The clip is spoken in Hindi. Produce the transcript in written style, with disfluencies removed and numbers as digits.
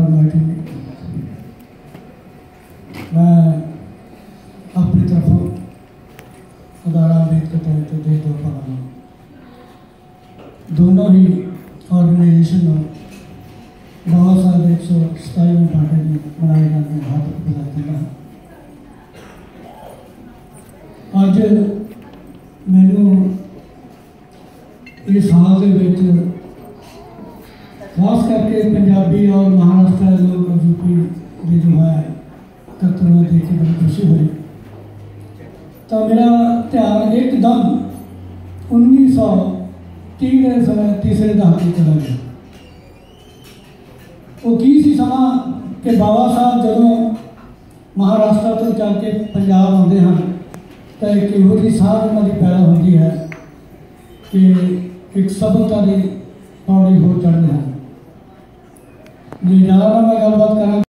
ऑलमाइटी ने मैं अपनी तरफों अदारा अम्बेडकर तहत देश दो पाना दोनों ही ऑर्गेनाइजेशन बाबा साहब 127वें बर्थडे में मनाए जाने हाथ बधाई अज मैनू इस हाल के खास करके पंजाबी और महाराष्ट्र लोग यूपी के जो है इकट्ठे हुए देख के बड़ी खुशी हुई। तो मेरा ध्यान एकदम 1930 के समय तीसरे दहाके चला गया। वो की सी समा कि बाबा साहब जो महाराष्ट्र तो चल के पंजाब आते हैं तो एक इहो जी साह उन्होंने पैदा होती है कि एक सफलता की पौड़ी हो चढ़ते हैं। जी ज़्यादा मैं गलबात करा